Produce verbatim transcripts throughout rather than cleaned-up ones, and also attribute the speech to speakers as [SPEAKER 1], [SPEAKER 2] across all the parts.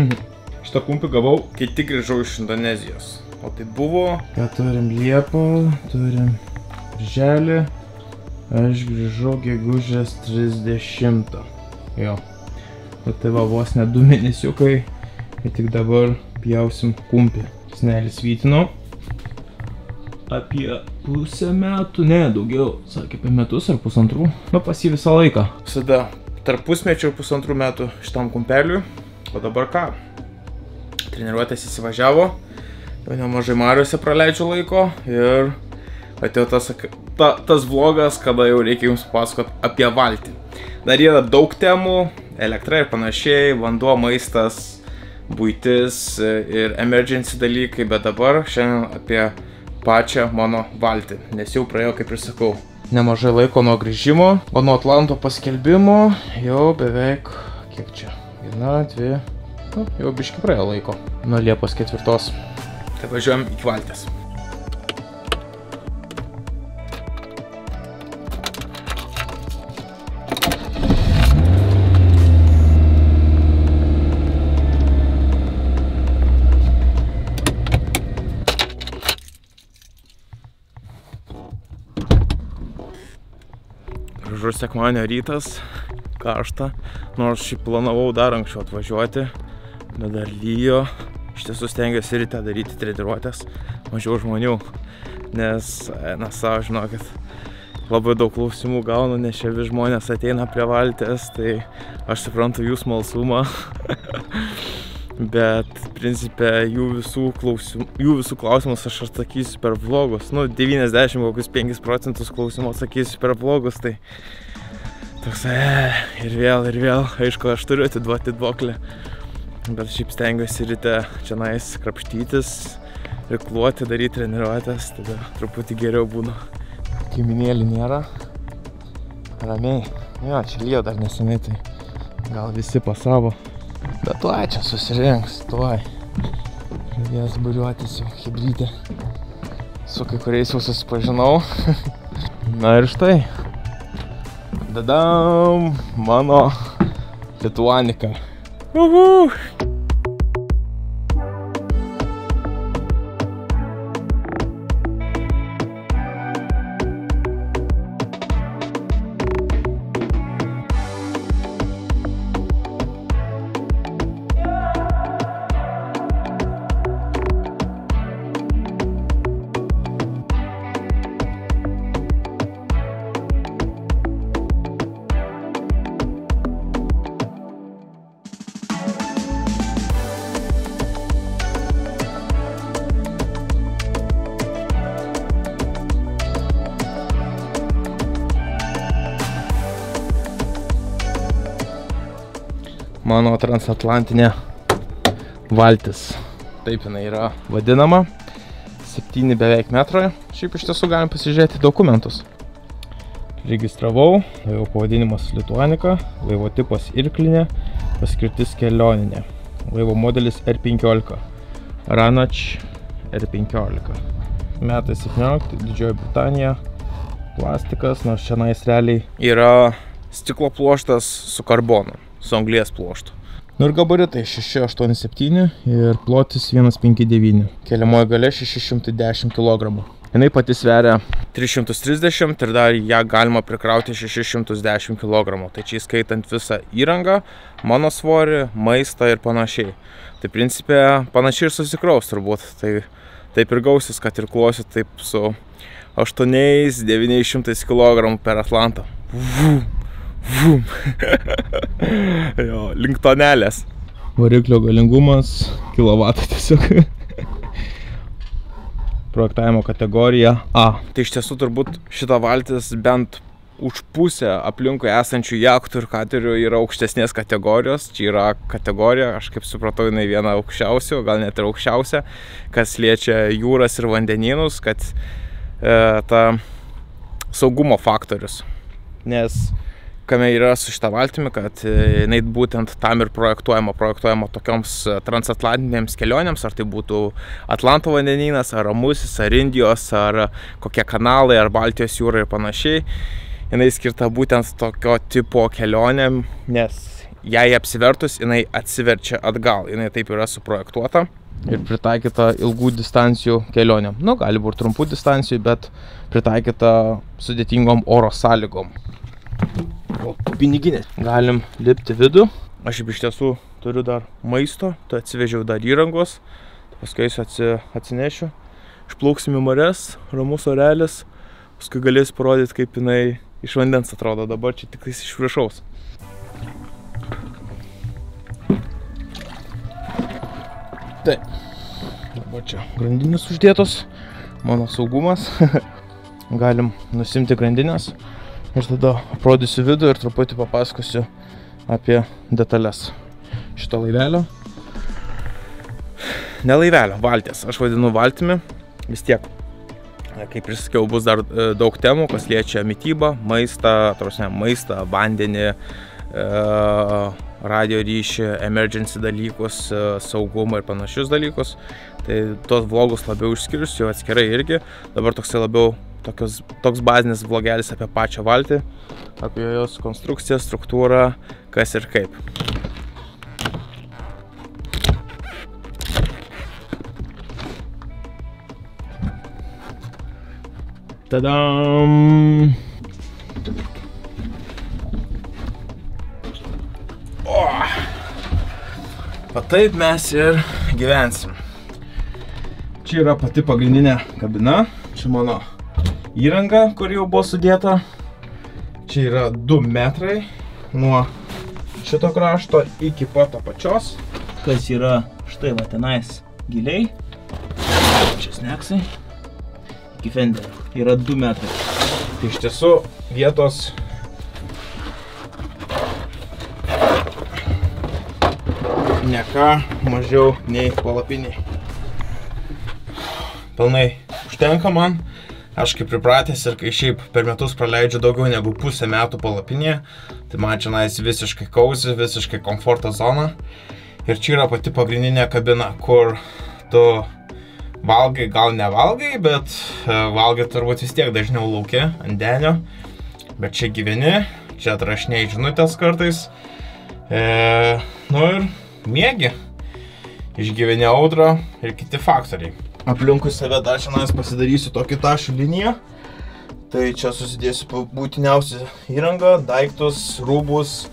[SPEAKER 1] Šitą kumpį gavau, kai tik grįžau iš Indonezijos. O tai buvo... Ką turim Liepą, turim Birželį. Aš grįžau gegužės trisdešimtą. Jo. O tai va vos ne du mėnesiukai. Ir tik dabar pjausim kumpį. Senelis vytino. Apie pusę metų, ne, daugiau. Sakė apie metus ar pusantrų. Nu, pas jį visą laiką. Visada tarp pusmečio ir pusantrų metų šitam kumpeliui. O dabar ką? Treniruotės įsivažiavo. Jau nemažai mariuose praleidžiu laiko. Ir atėjo tas, ta, tas vlogas, kada jau reikia jums pasakoti apie valtį. Dar yra daug temų. Elektra ir panašiai, vanduo, maistas, buitis ir emergency dalykai. Bet dabar šiandien apie pačią mano valtį, nes jau praėjo, kaip ir sakau, nemažai laiko nuo grįžimo, o nuo Atlanto paskelbimo jau beveik, kiek čia, viena, dvi, nu, jau biški praėjo laiko, nuo Liepos ketvirtos. Tai važiuojam iki valties. Gražus sekmadienio rytas, karšta, nors šį planavau dar anksčiau atvažiuoti, bet dar lyjo. Iš tiesų stengiuosi ryte daryti treniruotės, mažiau žmonių, nes, na, savo žinokit, labai daug klausimų gaunu, nes čia vis žmonės ateina prie valties, tai aš suprantu jų smalsumą, bet, principe, jų visų klausimų, jų visų klausimus aš atsakysiu per vlogus. Nu, devyniasdešimt kokius penkis procentus klausimų atsakysiu per vlogus, tai toks, e, ir vėl, ir vėl, aišku, aš turiu atiduoti duoklį, bet šiaip stengiuosi ryte čia nais krapštytis, rikluoti, daryti treniruotės, tada truputį geriau būna. Giminėlį nėra, ramiai, jo, čia lyjo dar nesenai, tai gal visi pasavo. Bet tuoj čia susirinks, tuoj. Pradės būriuotis jau hibridė. Su kai kuriais jau susipažinau. Na ir štai. Dadam, mano Lituanika. Uhu! Mano transatlantinė valtis. Taip jinai yra vadinama. septyni beveik metrai. Šiaip iš tiesų galim pasižiūrėti dokumentus. Registravau. Laivo pavadinimas Lituanika. Laivo tipas irklinė. Paskirtis kelioninė. Laivo modelis R penkiolika. Ranač R penkiolika. Metai septyniolikti. Didžioji Britanija. Plastikas. Nors čia nais realiai yra stiklo pluoštas su karbonu. Su anglies pluoštu. Nu ir gabaritai šeši aštuoni septyni ir plotis vienas penki devyni. Keliamoji galia šeši šimtai dešimt kilogramų. Jinai pati sveria tris šimtus trisdešimt ir dar ją galima prikrauti šešis šimtus dešimt kilogramų. Tai čia įskaitant visą įrangą, mano svorį, maistą ir panašiai. Tai principė panašiai ir susikraus turbūt. Tai taip ir gausis, kad ir klosit taip su aštuoniais devyniais šimtais kilogramų per Atlantą. Vum. Vum. Jo, link tonelės. Variklio galingumas, kilovatai tiesiog. Projektavimo kategorija A. Tai iš tiesų turbūt šita valtis bent už pusę aplinkui esančių jachtų ir katerių yra aukštesnės kategorijos. Čia yra kategorija, aš kaip supratau, jinai viena aukščiausių, gal net ir aukščiausia, kas liečia jūras ir vandenynus, kad e, ta saugumo faktorius. Nes kame yra su šitą valtimi, kad jinai būtent tam ir projektuojama, projektuojama tokioms transatlantinėms kelionėms, ar tai būtų Atlanto vandenynas, ar Ramusis, ar Indijos, ar kokie kanalai, ar Baltijos jūra ir panašiai. Jinai skirta būtent tokio tipo kelionėm, nes jei apsivertus, jinai atsiverčia atgal. Jinai taip yra suprojektuota ir pritaikyta ilgų distancijų kelionėm. Nu, gali būti trumpų distancijų, bet pritaikyta sudėtingom oro sąlygom. O piniginė. Galim lipti vidų. Aš iš tiesų turiu dar maisto, tai atsivežiau dar įrangos. Paskui atsi, atsinešiu. Išplauksim į marias, ramus orelis. Paskui galėsiu parodyti, kaip jinai iš vandens atrodo. Dabar čia tik iš viršaus. Taip. Dabar čia grandinės uždėtos. Mano saugumas. Galim nusimti grandinės. Ir tada parodysiu vidų ir truputį papasakosiu apie detalės šito laivelio. Ne laivelio, valties. Aš vadinu valtimi. Vis tiek, kaip ir sakiau, bus dar daug temų, kas liečia mitybą, maistą, tarsi, maistą, vandenį, radio ryšį, emergency dalykus, saugumą ir panašius dalykus. Tai tos vlogus labiau išskirsiu atskirai irgi. Dabar toksai labiau tokios, toks bazinis vlogelis apie pačią valtį, apie jos konstrukciją, struktūrą, kas ir kaip. Tadam! O! Va taip mes ir gyvensim. Čia yra pati pagrindinė kabina. Čia mano įranga, kur jau buvo sudėta. Čia yra du metrai nuo šito krašto iki pat apačios. Kas yra štai va tenais giliai. Čia sneksai. Iki fenderio. Yra du metrai. Tai iš tiesų vietos ne ką mažiau nei palapiniai. Pilnai užtenka man. Aš kaip pripratęs ir kai šiaip per metus praleidžiu daugiau negu pusę metų palapinėje, tai man čia nais visiškai cozy, visiškai komforto zona. Ir čia yra pati pagrindinė kabina, kur tu valgai, gal nevalgai, bet valgai turbūt vis tiek dažniau lauke, ant denio. Bet čia gyveni, čia atrašinėjai žinutės kartais. E, nu ir miegi. Išgyveni audrą ir kiti faktoriai. Aplinkui save dar šiandien pasidarysiu tokį tašų liniją. Tai čia susidėsiu būtiniausią įrangą, daiktus, rūbus.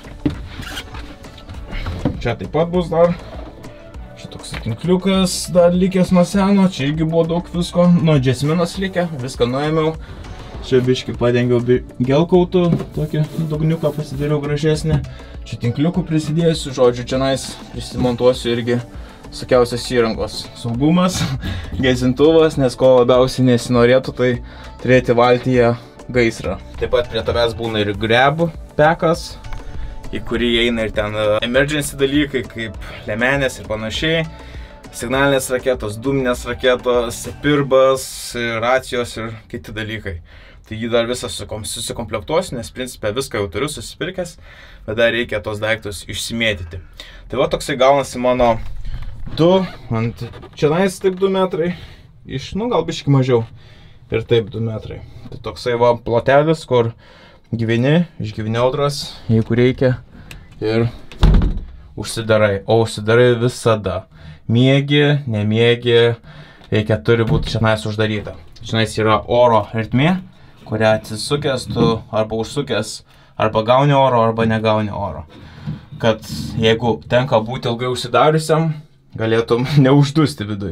[SPEAKER 1] Čia taip pat bus dar. Čia toks tinkliukas dar likęs nuo seno. Čia irgi buvo daug visko. Nuo džesminas likę, viską nuėmiau. Čia biškį padengiau gelkautų, tokį dugniuką pasidariau gražesnį. Čia tinkliukų prisidėsiu, žodžiu, čia nais prisimontuosiu irgi visokiausios įrangos. Saugumas, gesintuvas, nes ko labiausiai nesinorėtų, tai turėti valtyje gaisrą. Taip pat prie tavęs būna ir grab pekas, į kurį eina ir ten emergency dalykai, kaip lemenės ir panašiai. Signalinės raketos, dūminės raketos, pirbas, racijos ir kiti dalykai. Tai jį dar visą susikomplektuosiu, nes principė viską jau turiu susipirkęs, bet dar reikia tos daiktus išsimėtyti. Tai va toksai gaunasi mano du, ant čia nais taip du metrai, iš, nu gal biškį mažiau, ir taip du metrai. Tai toksai va plotelis, kur gyveni, išgyveni audras, jeigu reikia, ir užsidarai, o užsidarai visada. Miegi, nemiegi, reikia, turi būti čia nais uždaryta. Čia nais yra oro ertmė, kurią atsisukęs tu arba užsukęs, arba gauni oro, arba negauni oro. Kad jeigu tenka būti ilgai užsidariusiam, galėtum neuždusti viduj.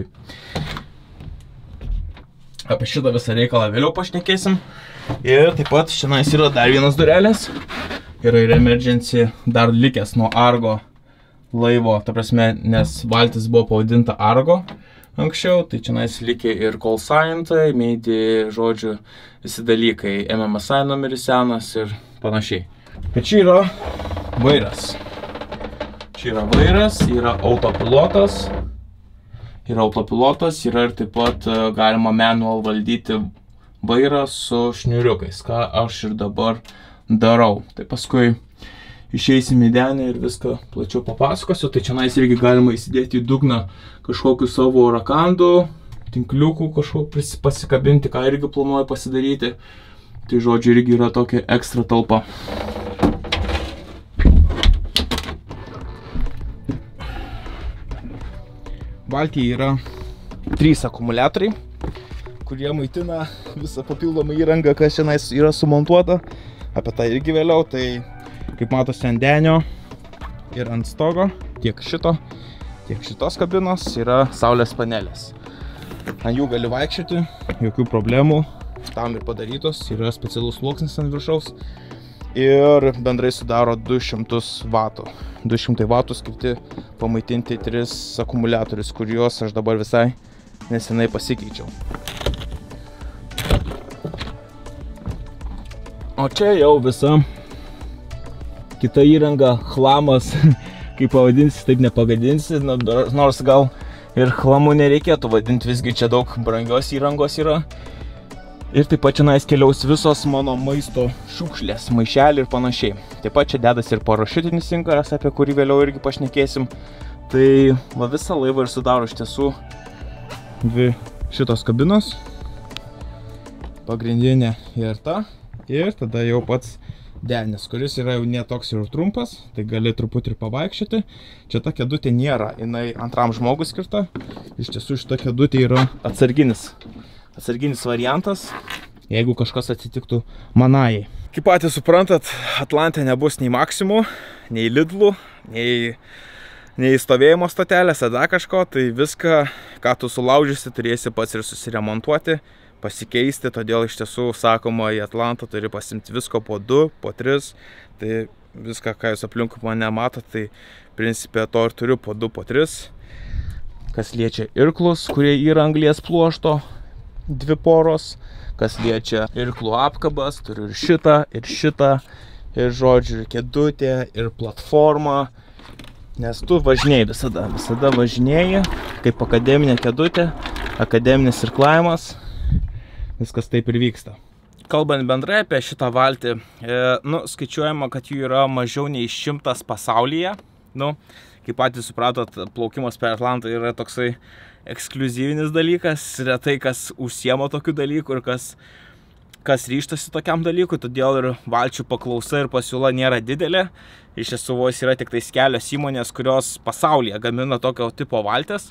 [SPEAKER 1] Apie šitą visą reikalą vėliau pašnekėsim. Ir taip pat šiandien yra dar vienas durelės. Yra ir emergency dar likęs nuo Argo laivo, ta prasme, nes valtis buvo pavadinta Argo anksčiau. Tai šiandien likė ir call sign, tai meidi, žodžiu, visi dalykai. M M S I numeris senas ir panašiai. Bet čia yra vairas. Čia yra vairas, yra autopilotas. Yra autopilotas, yra ir taip pat galima manual valdyti vairą su šniuriukais, ką aš ir dabar darau. Tai paskui išeisim į denį ir viską plačiau papasakosiu. Tai čia nais irgi galima įsidėti į dugną kažkokių savo rakandų, tinkliukų kažkokį pasikabinti, ką irgi planuoju pasidaryti. Tai žodžiu irgi yra tokia ekstra talpa. valtyje yra trys akumuliatoriai, kurie maitina visą papildomą įrangą, kas šiandien yra sumontuota. Apie tai irgi vėliau. Tai kaip matosi ant denio ir ant stogo, tiek šito, tiek šitos kabinos yra saulės panelės. Ant jų gali vaikščioti, jokių problemų, tam ir padarytos, yra specialus sluoksnis ant viršaus ir bendrai sudaro du šimtus vatų. du šimtai vatų skirti pamaitinti tris akumuliatorius, kuriuos aš dabar visai nesenai pasikeičiau. O čia jau visa kita įranga, chlamas, kaip pavadinsi, taip nepagadinsi, nors gal ir chlamų nereikėtų vadinti, visgi čia daug brangios įrangos yra. Ir taip pat čia keliaus visos mano maisto šiukšlės, maišeliai ir panašiai. Taip pat čia dedas ir parašiutinis inkaras, apie kurį vėliau irgi pašnekėsim. Tai va, visą laivą ir sudaro iš tiesų dvi šitos kabinos. Pagrindinė ir ta. Ir tada jau pats denis, kuris yra jau netoks ir trumpas, tai gali truputį ir pavaikščioti. Čia ta kėdutė nėra, jinai antram žmogui skirta. Iš tiesų šita kėdutė yra atsarginis, atsarginis variantas, jeigu kažkas atsitiktų manajai. Kaip patys suprantat, Atlante nebus nei Maximų, nei Lidlų, nei, nei stovėjimo stotelės, ar kažko, tai viską, ką tu sulaužysi, turėsi pats ir susiremontuoti, pasikeisti, todėl iš tiesų sakoma, į Atlantą turi pasimti visko po du, po tris, tai viską, ką jūs aplinkui mane matot, tai principė to ir turiu po du, po tris. Kas liečia irklus, kurie yra anglies pluošto, dvi poros, kas liečia irklų apkabas, turiu ir šitą, ir šitą, ir žodžiu, ir kėdutė, ir platforma, nes tu važinėjai visada, visada važinėjai, kaip akademinė kėdutė, akademinis irklavimas. Viskas taip ir vyksta. Kalbant bendrai apie šitą valtį, e, nu, skaičiuojama, kad jų yra mažiau nei šimtas pasaulyje. Nu, kaip patys supratot, plaukimas per Atlantą yra toksai ekskliuzyvinis dalykas, retai kas užsiema tokių dalykų ir kas, kas ryžtasi tokiam dalykui, todėl ir valčių paklausa ir pasiūla nėra didelė. Iš tiesų vos yra tik tais kelios įmonės, kurios pasaulyje gamina tokio tipo valtis.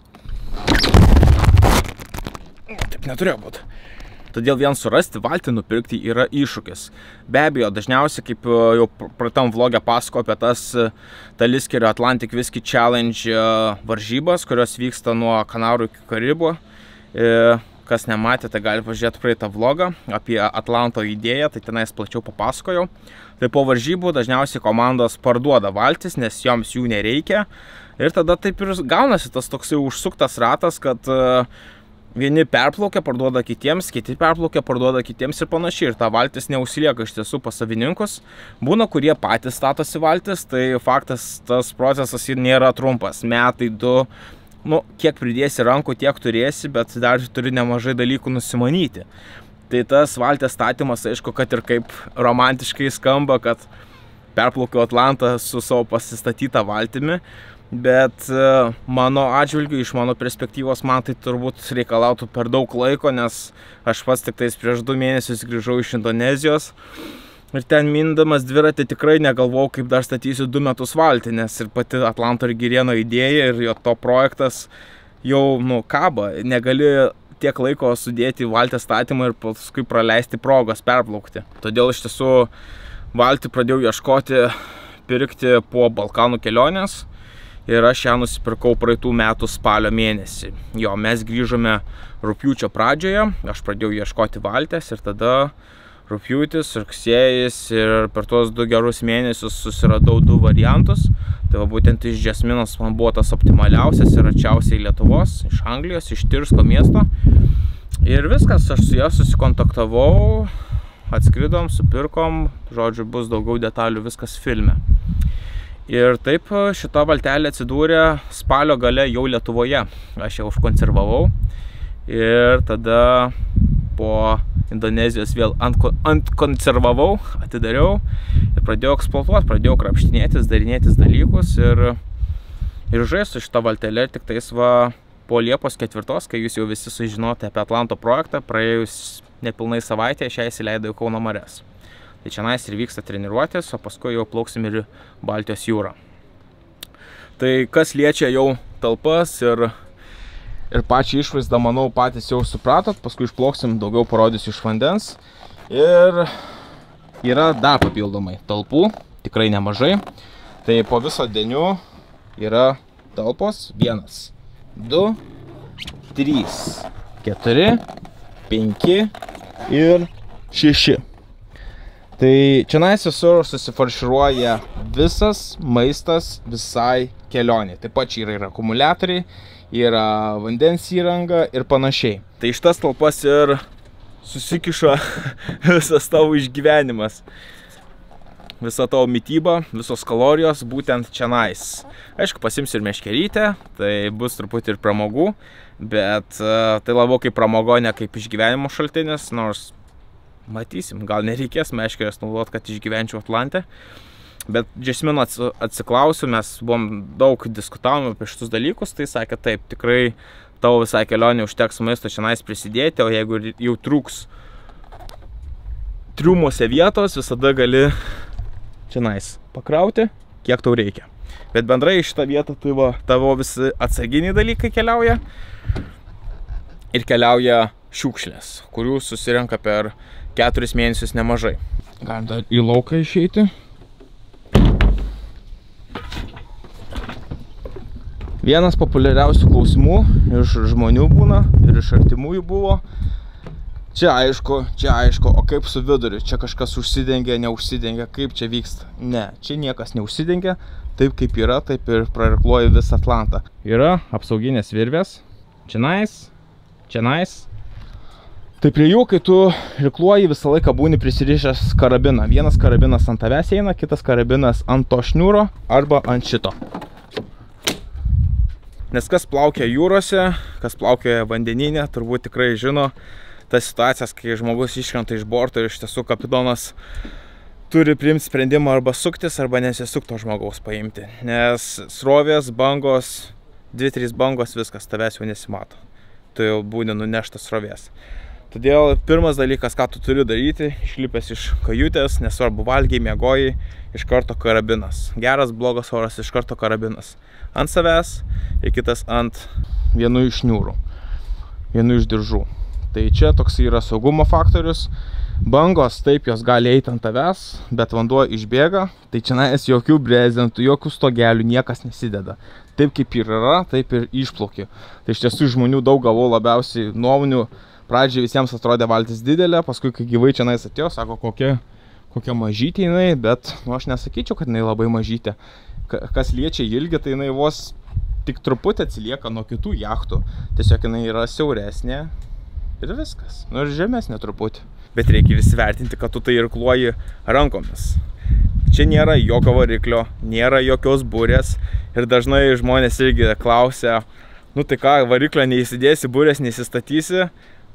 [SPEAKER 1] Taip neturėjo būti. Todėl vien surasti valtį nupirkti yra iššūkis. Be abejo, dažniausiai, kaip jau praeitam vlogę pasako apie tas Taliskerio Atlantic Whisky Challenge varžybas, kurios vyksta nuo Kanarų iki Karibų. Kas nematė, tai gali pažiūrėti praeitą vlogą apie Atlanto idėją, tai tenais plačiau papasakojau. Tai po varžybų dažniausiai komandos parduoda valtis, nes joms jų nereikia. Ir tada taip ir gaunasi tas toksai užsuktas ratas, kad vieni perplaukia, parduoda kitiems, kiti perplaukia, parduoda kitiems ir panašiai. Ir ta valtis neužsilieka iš tiesų pas savininkus. Būna, kurie patys statosi valtis, tai faktas, tas procesas ir nėra trumpas. Metai, du, nu, kiek pridėsi rankų, tiek turėsi, bet dar turi nemažai dalykų nusimanyti. Tai tas valties statymas, aišku, kad ir kaip romantiškai skamba, kad perplaukiau Atlantą su savo pasistatytą valtimi. Bet mano atžvilgiu, iš mano perspektyvos, man tai turbūt reikalautų per daug laiko, nes aš pats tik tais prieš du mėnesius grįžau iš Indonezijos. Ir ten mindamas dviratį tikrai negalvojau, kaip dar statysiu du metus valtį, nes ir pati Atlanto ir Girėno idėja ir jo to projektas jau, nu, kaba. Negali tiek laiko sudėti į valties statymą ir paskui praleisti progos perplaukti. Todėl iš tiesų valtį pradėjau ieškoti, pirkti po Balkanų kelionės. Ir aš ją nusipirkau praeitų metų spalio mėnesį. Jo, mes grįžome rugpjūčio pradžioje, aš pradėjau ieškoti valties ir tada rugpjūtis, rugsėjis ir per tuos du gerus mėnesius susiradau du variantus. Tai va, būtent iš Jasminos man buvo tas optimaliausias ir arčiausiai Lietuvos, iš Anglijos, iš Tirsko miesto. Ir viskas, aš su ja susikontaktavau, atskridom, supirkom, žodžiu, bus daugiau detalių, viskas filme. Ir taip šita valtelė atsidūrė spalio gale jau Lietuvoje. Aš ją užkonservavau ir tada po Indonezijos vėl antkonservavau, atidariau ir pradėjau eksploatuoti, pradėjau krapštinėtis, darinėtis dalykus ir, ir žaisti šitą valtelę. Tik tais va po Liepos ketvirtos, kai jūs jau visi sužinote apie Atlanto projektą, praėjus nepilnai savaitę, aš ją įsileidau į Kauno marias. Tai čia nais ir vyksta treniruotės, o paskui jau plauksim ir Baltijos jūrą. Tai kas liečia jau talpas ir Ir pačią išvaizdą, manau, patys jau supratot, paskui išplauksim, daugiau parodysiu iš vandens. Ir yra dar papildomai talpų, tikrai nemažai. Tai po viso denių yra talpos vienas, du, trys, keturi, penki ir šeši. Tai čionais visur susifarširuoja visas maistas visai kelionė. Taip pat čia yra ir akumuliatoriai, yra vandens įranga ir panašiai. Tai iš tas talpas ir susikiša visas tavo išgyvenimas. Visa tavo mityba, visos kalorijos būtent čionais. Aišku, pasims ir meškerytę, tai bus truputį ir pramogų, bet tai labiau kaip pramogo, ne kaip išgyvenimo šaltinis, nors matysim, gal nereikės meškerės naudoti, kad išgyvenčiau Atlante. Bet Džesmino atsiklausiu, mes buvom daug diskutavom apie šitus dalykus, tai sakė taip, tikrai tavo visai kelionė užteks maisto čionais prisidėti, o jeigu jau trūks triumuose vietos, visada gali čionais pakrauti, kiek tau reikia. Bet bendrai iš šitą vietą tai va, tavo visi atsarginiai dalykai keliauja ir keliauja šiukšlės, kurių susirenka per keturis mėnesius nemažai. Galim dar į lauką išeiti. Vienas populiariausių klausimų iš žmonių būna ir iš artimųjų buvo: Čia aišku, čia aišku, o kaip su viduriu? Čia kažkas užsidengia, neužsidengia, kaip čia vyksta? Ne, čia niekas neužsidengia, taip kaip yra, taip ir prairkluoja visą Atlantą. Yra apsauginės virvės, čionais, čionais. Tai prie jų, kai tu irkluoji, visą laiką būni prisirišęs karabiną. Vienas karabinas ant tavęs eina, kitas karabinas ant to šniūro arba ant šito. Nes kas plaukia jūrose, kas plaukia vandenyne, turbūt tikrai žino tas situacijas, kai žmogus iškrenta iš borto ir iš tiesų kapitonas turi priimti sprendimą arba suktis, arba nesisukti to žmogaus paimti. Nes srovės, bangos, dvi, trys bangos, viskas, tavęs jau nesimato. Tu jau būni nuneštas srovės. Todėl pirmas dalykas, ką tu turi daryti, išlipęs iš kajutės, nesvarbu valgiai, miegojai, iš karto karabinas. Geras, blogas oras, iš karto karabinas. Ant savęs ir kitas ant vienų iš šniūrų, vienų iš diržų. Tai čia toks yra saugumo faktorius. Bangos, taip, jos gali eiti ant tavęs, bet vanduo išbėga. Tai čionais jokių brezentų, jokių stogelių, niekas nesideda. Taip kaip ir yra, taip ir išplauki. Tai iš tiesų žmonių daug gavau labiausiai nuomonių. Pradžiai visiems atrodė valtis didelė, paskui kai gyvai čionais atėjo, sako, kokia, kokia mažytė jinai, bet nu, aš nesakyčiau, kad jinai labai mažytė. Kas liečia ilgį, tai jinai vos tik truputį atsilieka nuo kitų jachtų. Tiesiog jinai yra siauresnė. Ir viskas. Nu ir žemesnė truputį. Bet reikia visi vertinti, kad tu tai irkluoji rankomis. Čia nėra jokio variklio, nėra jokios burės. Ir dažnai žmonės irgi klausia, nu tai ką, variklio neįsidėsi, burės neįsistatysi.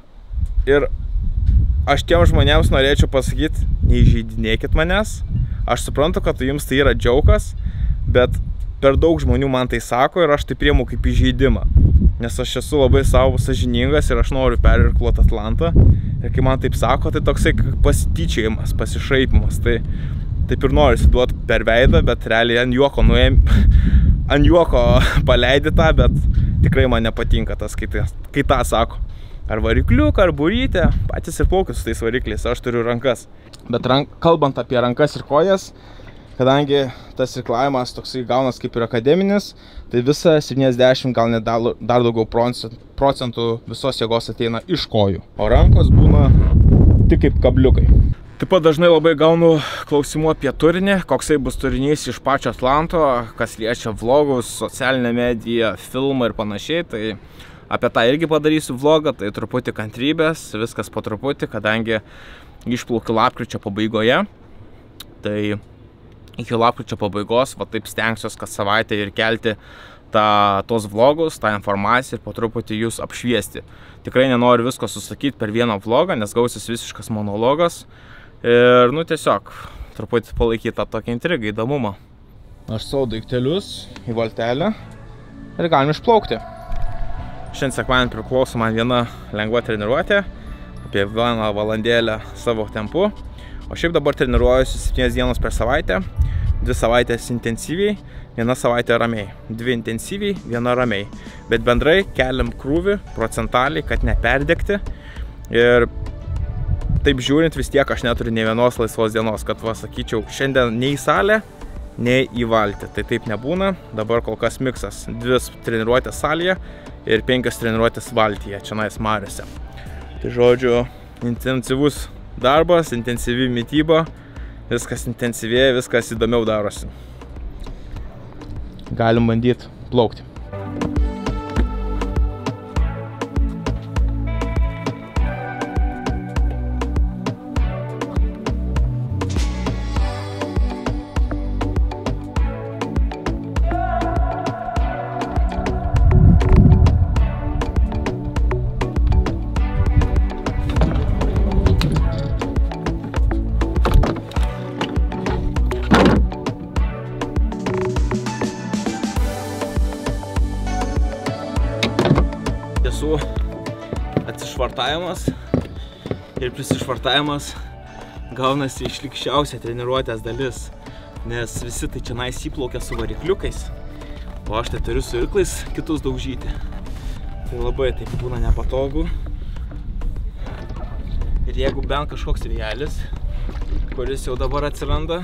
[SPEAKER 1] Ir aš tiem žmonėms norėčiau pasakyti, neįžeidinėkit manęs. Aš suprantu, kad jums tai yra džiaukas, bet per daug žmonių man tai sako ir aš tai priimu kaip įžeidimą. Nes aš esu labai savo sąžiningas ir aš noriu perirkluoti Atlantą. Ir kai man taip sako, tai toksai pasityčiojimas, pasišaipimas. Tai taip ir noriu duoti per veidą, bet realiai ant juoko nuėjim, ant juoko paleidi tą, bet tikrai man nepatinka tas, kai, kai tą sako. Ar varikliuką, ar burytę, patys ir plaukit su tais varikliais, aš turiu rankas. Bet rank, kalbant apie rankas ir kojas, kadangi tas irklavimas toksai gaunas kaip ir akademinis, tai visa septyniasdešimt, gal net dar daugiau procentų visos jėgos ateina iš kojų. O rankos būna tik kaip kabliukai. Taip pat dažnai labai gaunu klausimų apie turinį, koksai bus turinys iš pačio Atlanto, kas liečia vlogus, socialinę mediją, filmą ir panašiai. Tai apie tą irgi padarysiu vlogą, tai truputį kantrybės, viskas po truputį, kadangi išplaukiu lapkričio pabaigoje. Tai iki lapkričio pabaigos, va taip stengsiuos kas savaitę ir kelti tą, tos vlogus, tą informaciją ir po truputį jūs apšviesti. Tikrai nenoriu visko susakyti per vieną vlogą, nes gausis visiškas monologas. Ir, nu, tiesiog truputį palaikyti tą tokią intrigą, įdomumą. Aš savo daiktelius į valtelę ir galim išplaukti. Šiandien sekmadienį priklauso man viena lengva treniruotė, apie vieną valandėlę savo tempu. O šiaip dabar treniruojuosi septynias dienas per savaitę, dvi savaitės intensyviai, viena savaitė ramiai. Dvi intensyviai, viena ramiai. Bet bendrai keliam krūvį procentaliai, kad neperdegti. Ir taip žiūrint vis tiek aš neturiu nei vienos laisvos dienos, kad va sakyčiau, šiandien nei į salę, nei į valtį. Tai taip nebūna. Dabar kol kas miksas. Dvi treniruotės salėje ir penkios treniruotės valtyje, čionais mariose. Tai žodžiu, intensyvus darbas, intensyvi mityba. Viskas intensyvėja, viskas įdomiau darosi. Galim bandyti plaukti. Tiesų atsišvartavimas ir prisišvartavimas gaunasi išlikščiausia treniruotės dalis, nes visi tai čia nais įplaukia su varikliukais, o aš tai turiu su irklais kitus daužyti. Tai labai taip būna nepatogu. Ir jeigu bent kažkoks vėjelis, kuris jau dabar atsiranda,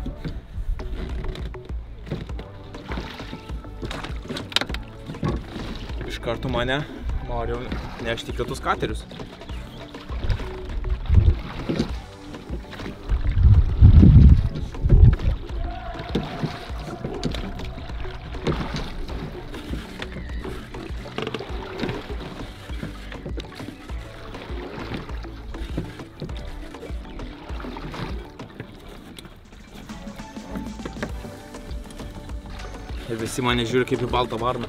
[SPEAKER 1] iš karto mane noriu nešti kitus katerius. Ir visi mane žiūri kaip į baltą varną.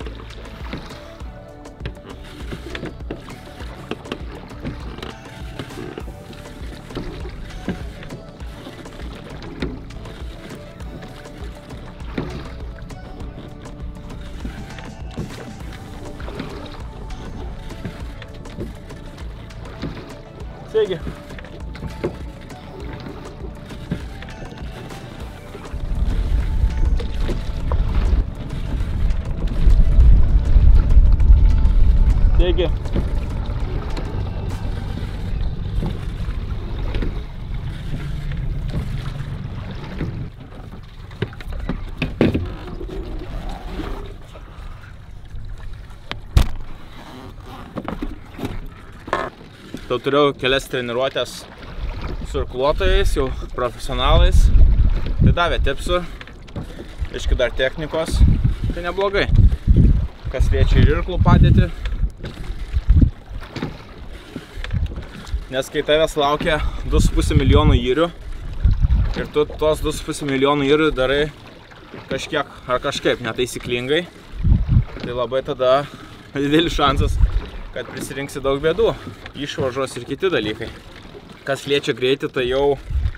[SPEAKER 1] Sveiki. Sveiki. Jau turiu kelias treniruotės su irkluotojais, jau profesionalais. Tai davė tipsų, iški dar technikos, tai neblogai. Kas liečia ir irklų padėtį. Nes kai tavęs laukia du su puse milijonų įrių ir tu tos du su puse milijonų įrių darai kažkiek ar kažkaip netaisyklingai, tai labai tada didelis šansas, kad prisirinksi daug bėdų, išvaržos ir kiti dalykai. Kas liečia greitį, tai jau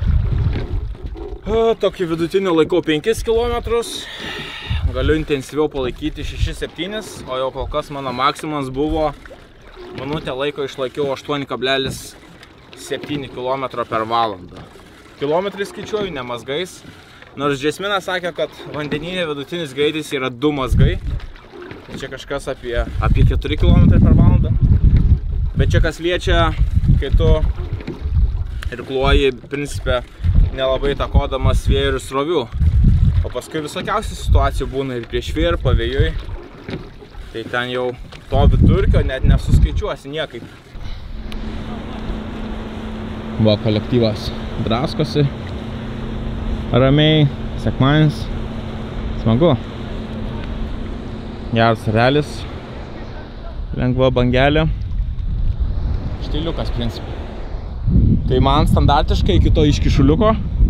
[SPEAKER 1] o, tokį vidutinį laikau penkis kilometrus, galiu intensyviau palaikyti šešis septynis, o jau kol kas mano maksimumas buvo minutę laiko išlaikiau aštuoni kablelis septyni kilometro per valandą. Kilometrai skaičiuoju, ne mazgais, nors Džesmina sakė, kad vandenyje vidutinis greitis yra du mazgai. Čia kažkas apie, apie keturi kilometrai per valandą. Bet čia kas liečia, kai tu irkluoji, principe, nelabai takodamas vėjų ir srovių. O paskui visokiausių situacijų būna ir prieš vėją ir pavėjui. Tai ten jau to vidurkio net nesuskaičiuosi niekaip. Va, kolektyvas draskosi. Ramiai, sekmadienis. Smagu. Geras realis, lengva bangelė, štiliukas principai. Tai man standartiškai iki to iškišuliuko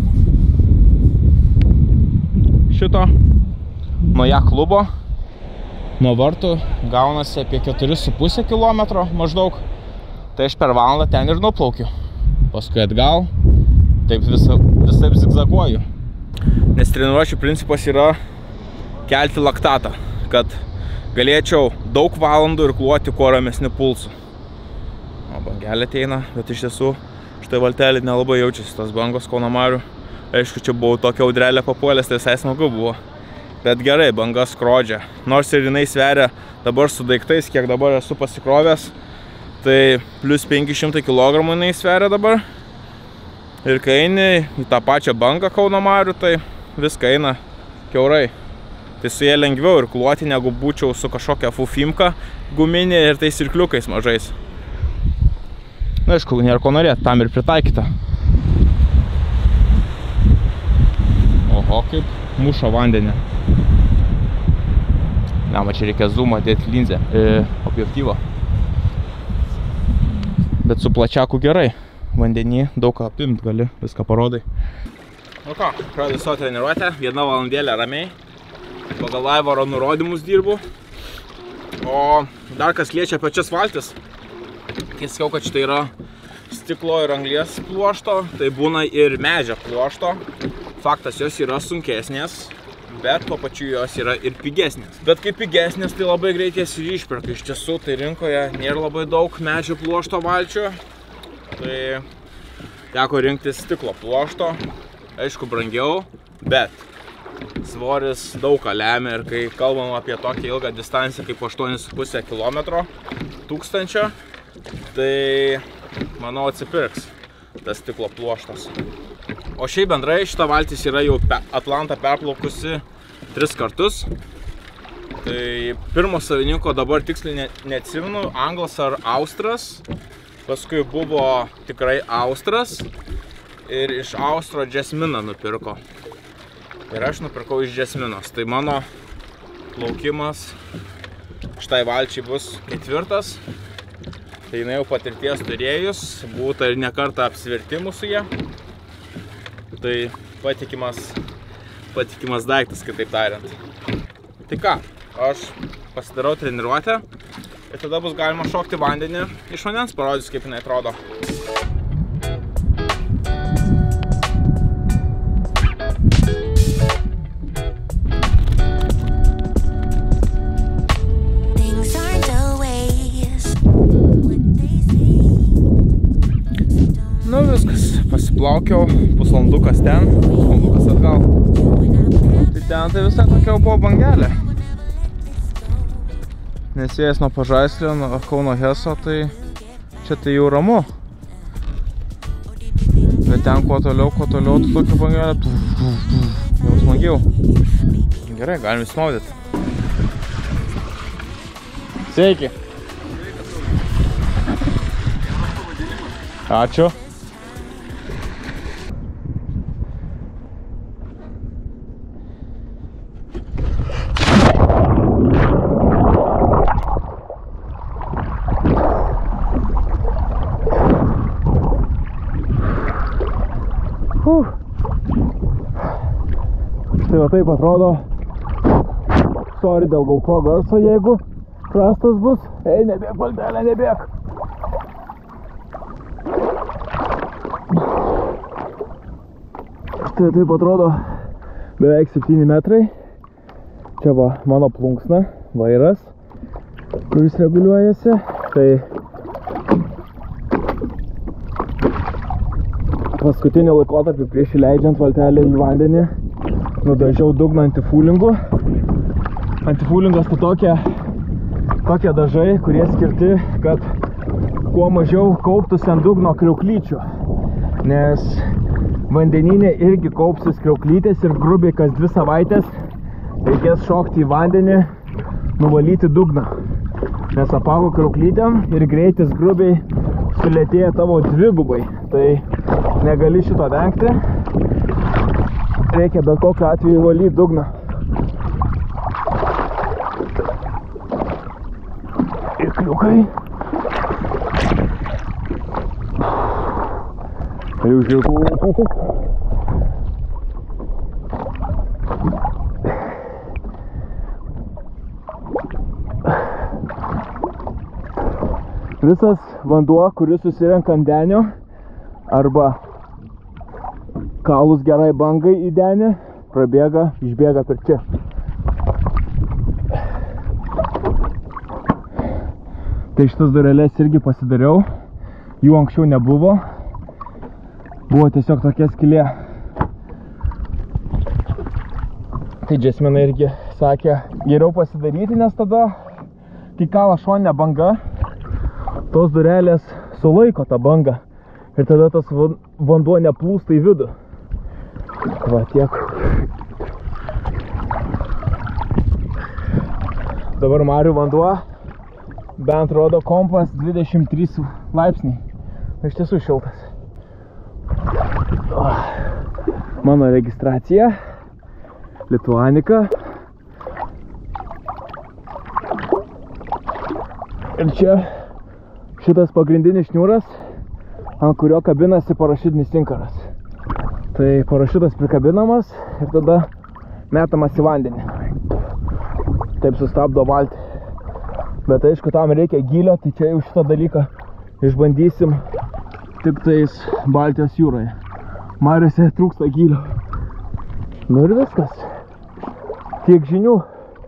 [SPEAKER 1] šito nuo ją klubo, nuo vartų gaunasi apie keturi su puse kilometro maždaug, tai aš per valandą ten ir nuplaukiu. Paskui atgal, taip visą, visaip zigzaguoju. Nes treniruočių principas yra kelti laktatą, kad galėčiau daug valandų irkluoti kuo ramesniu pulsu. O bangelė ateina, bet iš tiesų štai valtelė nelabai jaučiasi, tas bangos Kauno marių Aišku, čia buvau tokia audrelė papuolęs, tai visai smagu buvo. Bet gerai, banga skrodžia. Nors ir jinai sveria dabar su daiktais, kiek dabar esu pasikrovęs, tai plius penki šimtai kilogramų jinai sveria dabar. Ir kai eini į tą pačią bangą Kauno Marių, tai viską eina kiaurai. Tai su jie lengviau ir kluoti, negu būčiau su kažkokia fufimka guminė ir tais irkliukais mažais. Na, aišku, nėra ko norėti, tam ir pritaikyta. Oho, kaip muša vandenį. Na, man čia reikia zoomą dėti linzę, e, objektyvą. Bet su plačiaku gerai. Vandenį daug ką apimt gali, viską parodai. Nu ką, pradėjau savo treniruotę, viena valandėlė ramiai. Pagal Aivaro nurodymus dirbu. O dar kas liečia pačias valtis. Kai sakiau, kad štai yra stiklo ir anglies pluošto, tai būna ir medžio pluošto. Faktas, jos yra sunkesnės, bet tuo pačiu jos yra ir pigesnės. Bet kaip pigesnės, tai labai greit jas ir išperka. Iš tiesų, tai rinkoje nėra labai daug medžio pluošto valčių. Tai teko rinktis stiklo pluošto. Aišku, brangiau, bet svoris daug ką lemia. Ir kai kalbam apie tokią ilgą distanciją kaip aštuoni su puse kilometro tūkstančio, tai manau atsipirks tas stiklo pluoštas. O šiaip bendrai šita valtis yra jau Atlantą perplaukusi tris kartus. Tai pirmo savininko dabar tiksliai neatsimenu, anglas ar austras. Paskui buvo tikrai austras ir iš austro Jasminą nupirko. Ir aš nupirkau iš Jasminos. Tai mano plaukimas šitai valčiai bus ketvirtas. Tai jinai jau patirties turėjus, būta ir ne kartą apsivertimų su jie. Tai patikimas, patikimas daiktas, kitaip tariant. Tai ką, aš pasidarau treniruotę ir tada bus galima šokti vandenį iš vandens, parodys, kaip jinai atrodo. Nu viskas, pasiplaukiau, pusvalandukas ten, pusvalandukas atgal. Tai ten tai visai tokia buvo bangelė. Nes vėjas nuo Pažaislio, nuo Kauno Heso, tai čia tai jau ramu. Bet ten kuo toliau, kuo toliau, tai tokia bangelė, jau smagiau. Gerai, galim įsmaudyti. Sveiki. Ačiū. Uh. Tai va taip atrodo. Sorry dėl GoPro garso, jeigu prastas bus. Ei, nebėg, valdelė, nebėg. Tai taip atrodo beveik septyni metrai. Čia va mano plunksna, vairas, kuris reguliuojasi. Tai paskutinį laikotarpį prieš įleidžiant valtelę į vandenį nudažiau dugną antifūlingu. Antifūlingas tai tokie, tokie dažai, kurie skirti, kad kuo mažiau kauptųsi ant dugno kriauklyčių. Nes vandeninė irgi kaupsis kriauklytės ir grubiai kas dvi savaitės reikės šokti į vandenį, nuvalyti dugną. Nes apaugo kriauklytėm ir greitis grubiai sulėtėja tavo dvigubai. Tai negali šito vengti. Reikia bet kokiu atveju valyti dugną. Ikliukai. Jau žiūrėjau. Visas vanduo, kuris susirenka ant denio arba kalus gerai bangai į denį, prabėga, išbėga per čia. Tai šitas dureles irgi pasidariau, jų anksčiau nebuvo, buvo tiesiog tokia skylė Tai Džesmina irgi sakė, geriau pasidaryti, nes tada, kai kala šoninė banga, tos durelės sulaiko tą bangą ir tada tas vanduo neplūsta į vidų. Va tiek. Dabar marių vanduo bent rodo kompas dvidešimt trys laipsniai. Iš tiesų šiltas. Mano registracija. Lituanika. Ir čia šitas pagrindinis šniūras, ant kurio kabinasi parašiutinis inkaras. Tai parašiutas prikabinamas ir tada metamas į vandenį. Taip sustabdo valtį. Bet aišku, tam reikia gylio, tai čia jau šitą dalyką išbandysim tik tais Baltijos jūroje. Mariose trūksta gylio. Nu ir viskas. Tiek žinių.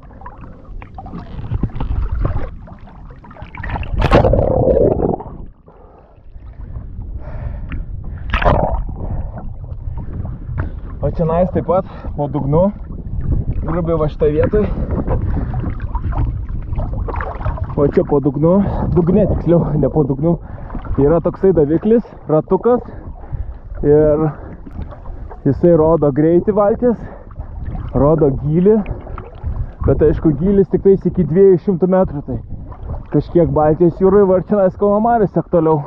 [SPEAKER 1] O čia nais taip pat po dugnu, grubiai va šitą vietoj. O čia po dugnu, dugne tiksliau, ne po dugnu, yra toksai daviklis, ratukas ir jisai rodo greitį valties, rodo gylį, bet aišku gylis tik tais iki dviejų šimtų metrų, tai kažkiek Baltijos jūroje varčianais Kauno mariose aktualiau.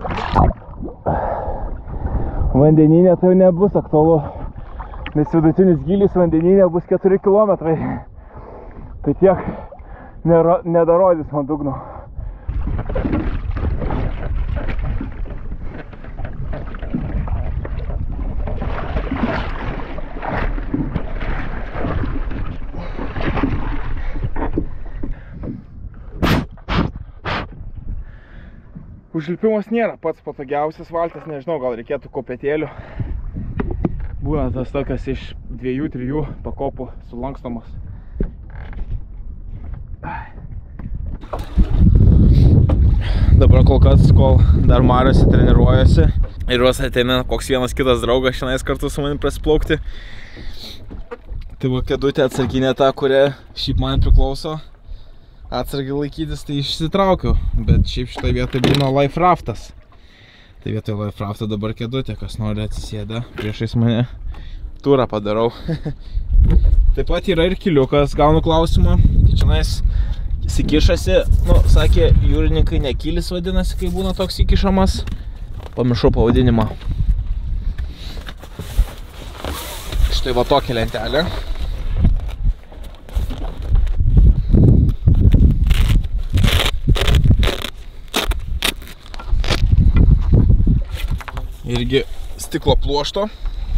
[SPEAKER 1] Vandeninė tai nebus aktualu, nes vidutinis gylis vandeninė bus keturi kilometrai, tai tiek nedarodys man dugno. Užlipimas nėra pats patogiausias valtis, nežinau, gal reikėtų kopėtėlių. Būna tas tokias iš dviejų, trijų pakopų sulankstomos. Dabar kol kas, kol dar mariose treniruojasi ir vos ateina koks vienas kitas draugas šiandien kartu su manim prasiplaukti. Tai va kėdutė atsarginė ta, kuria šiaip man priklauso atsargiai laikytis, tai išsitraukiau. Bet šiaip šitą vietą būna life raftas. Tai vietoj life rafto dabar kėdutė, kas nori atsisėda priešais mane. Turą padarau. Taip pat yra ir kiliukas, gaunu klausimą. Tai čianais įsikišasi, nu, sakė, jūrininkai nekylis vadinasi, kai būna toks įkišamas. Pamiršau pavadinimą. Štai va tokia lentelė. Irgi stiklo pluošto.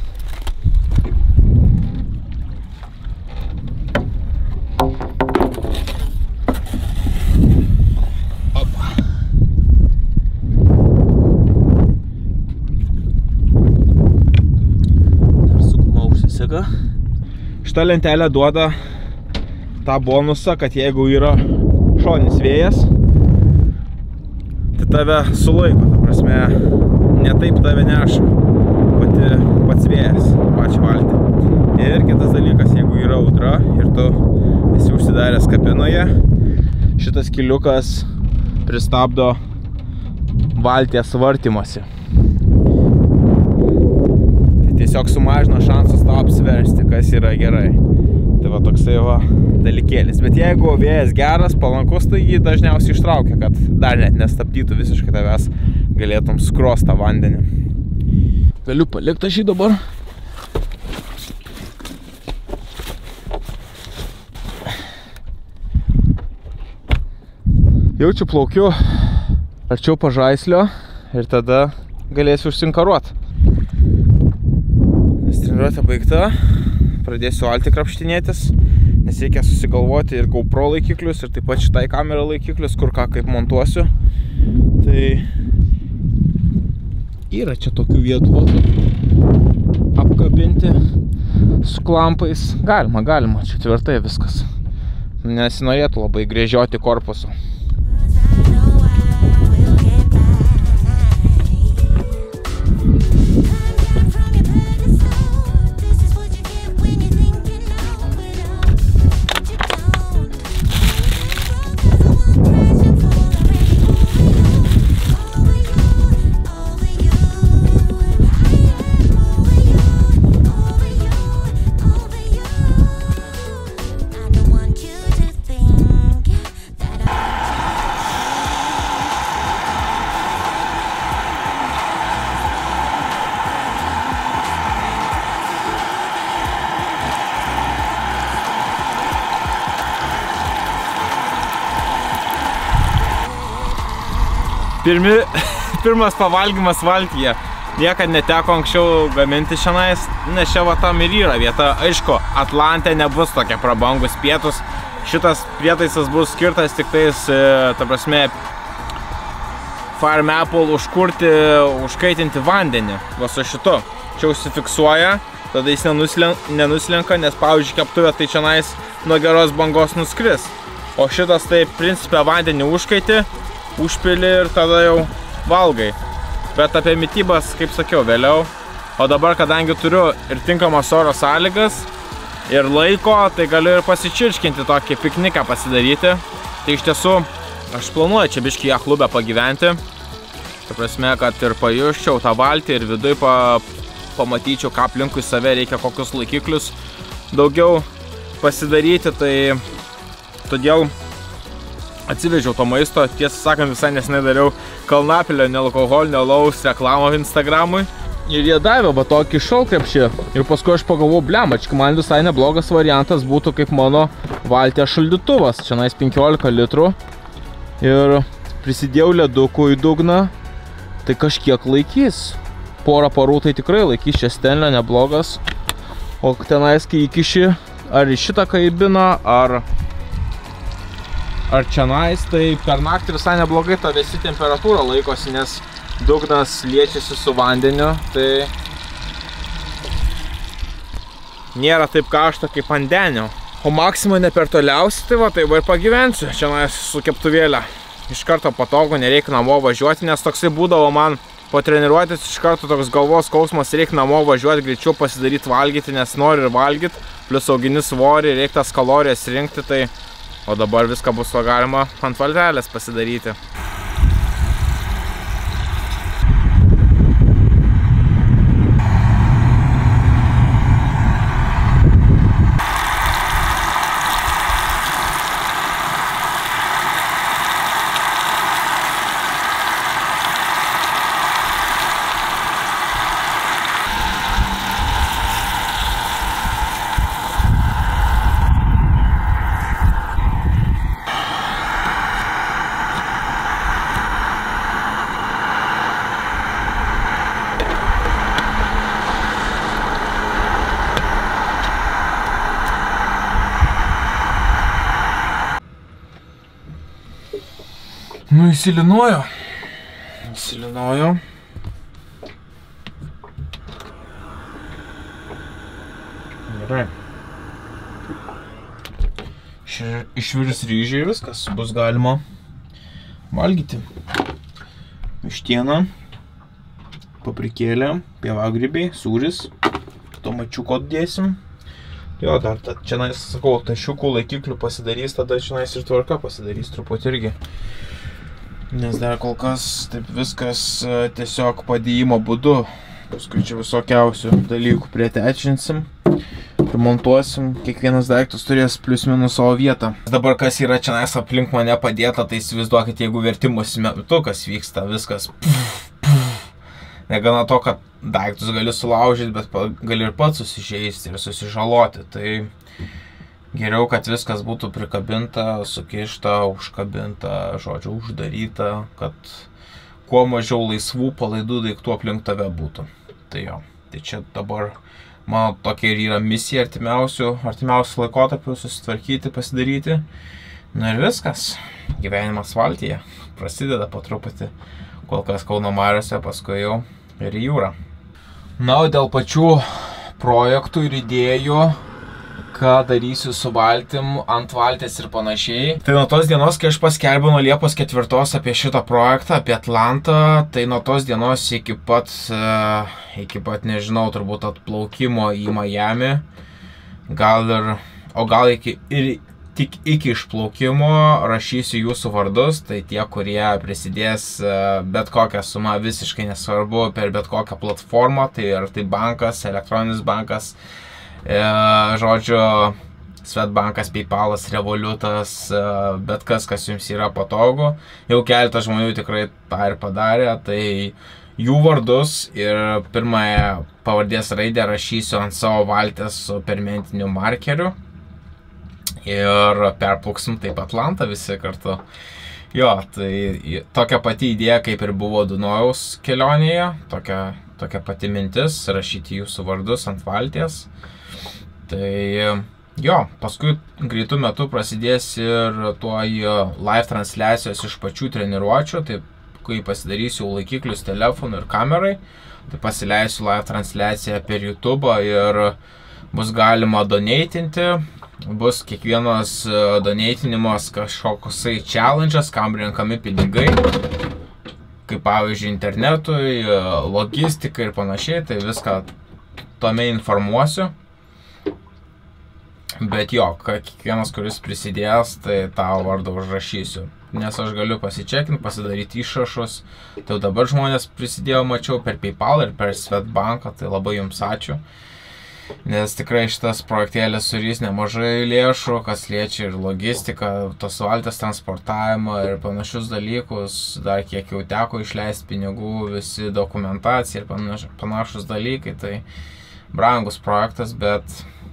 [SPEAKER 1] Šitą lentelę duoda tą bonusą, kad jeigu yra šoninis vėjas, tai tave sulaiko, ta prasme, ne taip tave neša pati, pats vėjas, pačią valtį. Ir kitas dalykas, jeigu yra audra ir tu esi užsidaręs kabinoje, šitas kiliukas pristabdo valties vartymasi. Tiesiog sumažino šansus tau apsiversti, kas yra gerai. Tai va toksai va dalykėlis. Bet jeigu vėjas geras, palankus, tai jį dažniausiai ištraukia, kad dar net nestabdytų visiškai tavęs, galėtum skrost tą vandenį. Galiu palikti šį dabar. Jaučiu plaukiu arčiau pažaislio ir tada galėsiu užsinkaruot. Treniruotė baigta, pradėsiu valtį krapštinėtis, nes reikia susigalvoti ir GoPro laikiklius, ir taip pat šitai kamera laikiklius, kur ką kaip montuosiu. Tai yra čia tokių vietų apkabinti su klampais. Galima, galima, čia tvirtai viskas. Nesinorėtų labai gręžioti korpusu. Pirmi, pirmas pavalgymas valtyje. Niekad neteko anksčiau gaminti šiandien, nes čia va tam ir yra vieta. Aišku, Atlante nebus tokie prabangus pietus. Šitas prietaisas bus skirtas tik tais, ta prasme, Farm Apple užkurti, užkaitinti vandenį. Va su šitu. Čia užsifiksuoja, tada jis nenuslenka, nes, pavyzdžiui, keptuvė tai čianais nuo geros bangos nuskris. O šitas tai principė vandenį užkaiti, užpili ir tada jau valgai. Bet apie mitybas, kaip sakiau, vėliau. O dabar, kadangi turiu ir tinkamas oro sąlygas, ir laiko, tai galiu ir pasičirškinti tokį pikniką pasidaryti. Tai iš tiesų, aš planuoju čia biškį ją klube pagyventi. Tai prasme, kad ir pajuščiau tą valtį ir viduj pa, pamatyčiau, ką aplinkui save reikia, kokius laikiklius daugiau pasidaryti. Tai todėl atsivežiau to maisto, tiesą sakant, visai nesenai dariau kalnapilio nealkoholinio alaus reklamą Instagramui. Ir jie davė va tokį šalkrepšį. Ir paskui aš pagalvojau, blemački, man visai neblogas variantas būtų kaip mano valties šaldytuvas. Čianais penkiolika litrų. Ir prisidėjau ledukų į dugną. Tai kažkiek laikys. Porą parų tai tikrai laikys, čia Stenlio neblogas. O tenais, kai įkiši ar į šitą kaibiną, ar... Ar čianais, tai per naktį visai neblogai ta vėsi temperatūra laikosi, nes dugnas liečiasi su vandeniu, tai nėra taip karšta kaip ant denio. O Maxima ne per toliausiai, tai va, tai va ir pagyvensiu čianais su keptuvėlė. Iš karto patogu, nereikia namo važiuoti, nes toksai būdavo man po treniruotės iš karto toks galvos skausmas, reikia namo važiuoti, greičiau pasidaryti valgyti, nes nori ir valgyti, plius augini svorį, reikia tas kalorijas rinkti, tai o dabar viską bus galima ant valtelės pasidaryti. Nu, įsilinojo. Įsilinojo. Gerai. Išvirs ryžiai viskas, bus galima valgyti. Vištiena, paprikėlė, pievagrybiai, sūris, tomačiuko dėsim. Jo, dar čia, sakau, tašiukų laikiklių pasidarys, tada čia ir tvarka pasidarys truputį irgi. Nes dar kol kas taip viskas tiesiog padėjimo būdu. Paskui čia visokiausių dalykų pritečinsim, primontuosim. Kiekvienas daiktas turės plius minus savo vietą. Dabar kas yra čia aplink mane padėta, tai įsivaizduokit, jeigu vertimosi metu kas vyksta, viskas puf, puf. Negana to, kad daiktus gali sulaužyti, bet gali ir pats susižeisti ir susižaloti. Tai geriau, kad viskas būtų prikabinta, sukišta, užkabinta, žodžiu, uždaryta, kad kuo mažiau laisvų palaidų daiktų aplink tave būtų. Tai jo, tai čia dabar mano tokia ir yra misija artimiausių, artimiausių laikotarpių susitvarkyti, pasidaryti. Na ir viskas, gyvenimas valtyje prasideda po truputį, kol kas Kauno mariose, paskui jau ir į jūrą. Na, o dėl pačių projektų ir idėjų, ką darysiu su valtim, ant valties ir panašiai. Tai nuo tos dienos, kai aš paskelbiau nuo Liepos ketvirtos apie šitą projektą, apie Atlantą, tai nuo tos dienos iki pat, iki pat, nežinau, turbūt atplaukimo į Miami, gal ir, o gal iki, ir tik iki išplaukimo rašysiu jūsų vardus, tai tie, kurie prisidės bet kokią sumą, visiškai nesvarbu, per bet kokią platformą, tai ar tai bankas, elektroninis bankas, E, žodžiu, Svetbankas, Paypalas, Revolutas, e, bet kas, kas jums yra patogu. Jau keletą žmonių tikrai tą ir padarė, tai jų vardus ir pirmąją pavardės raidę rašysiu ant savo valties su permentiniu markeriu. Ir perplauksim taip Atlantą visi kartu. Jo, tai tokia pati idėja, kaip ir buvo Dunojaus kelionėje, tokia, tokia pati mintis, rašyti jūsų vardus ant valties. Tai jo, paskui greitų metų prasidės ir tuo live transliacijos iš pačių treniruočių, tai kai pasidarysiu laikiklius telefonų ir kamerai, tai pasileisiu live transliaciją per YouTube ir bus galima donatinti, bus kiekvienas donatinimas kažkoksai challenge'as, kam renkami pinigai, kaip pavyzdžiui internetui, logistikai ir panašiai, tai viską tome informuosiu. Bet jo, kiekvienas, kuris prisidės, tai tavo vardą užrašysiu. Nes aš galiu pasičekinti, pasidaryti išrašus. Tai dabar žmonės prisidėjo, mačiau, per PayPal ir per Swedbanką, tai labai jums ačiū. Nes tikrai šitas projektėlis surys nemažai lėšų, kas liečia ir logistiką, tos valties transportavimą ir panašius dalykus. Dar kiek jau teko išleisti pinigų, visi dokumentacija ir panaš, panašus dalykai. Tai brangus projektas, bet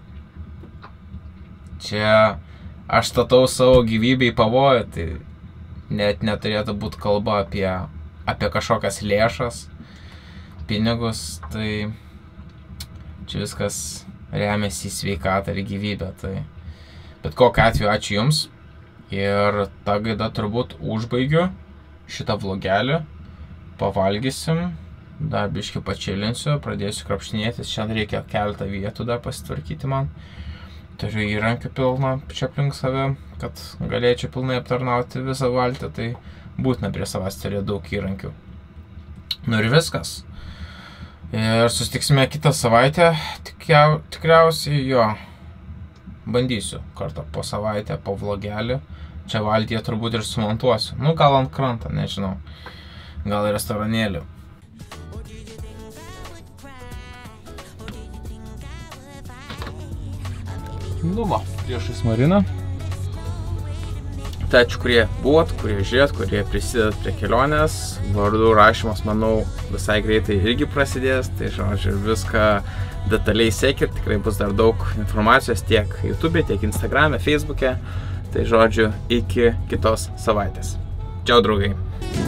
[SPEAKER 1] čia aš statau savo gyvybę į pavojų, tai net neturėtų būti kalba apie, apie kažkokias lėšas, pinigus, tai čia viskas remiasi į sveikatą ir gyvybę. Tai bet kokiu atveju ačiū jums ir tą gaidą turbūt užbaigiu šitą vlogelį, pavalgysim, dar biškį pačilinsiu, pradėsiu krapštinėtis, šiandien reikia keletą vietų dar pasitvarkyti man. Turiu įrankių pilną čia aplink save, kad galėčiau pilnai aptarnauti visą valtį, tai būtina prie savęs turėti daug įrankių. Nu ir viskas. Ir susitiksime kitą savaitę, Tikiau, tikriausiai jo, bandysiu kartą po savaitę, po vlogelį. Čia valtyje turbūt ir sumontuosiu, nu gal ant krantą, nežinau, gal restoranėlį. Nu va, priešais mariną. Tai ačiū, kurie buvot, kurie žiūrėt, kurie prisidedat prie kelionės. Vardų rašymas, manau, visai greitai irgi prasidės. Tai žodžiu, viską detaliai sekit. Tikrai bus dar daug informacijos tiek YouTube, tiek Instagrame, Facebook'e. Tai žodžiu, iki kitos savaitės. Čiau, draugai.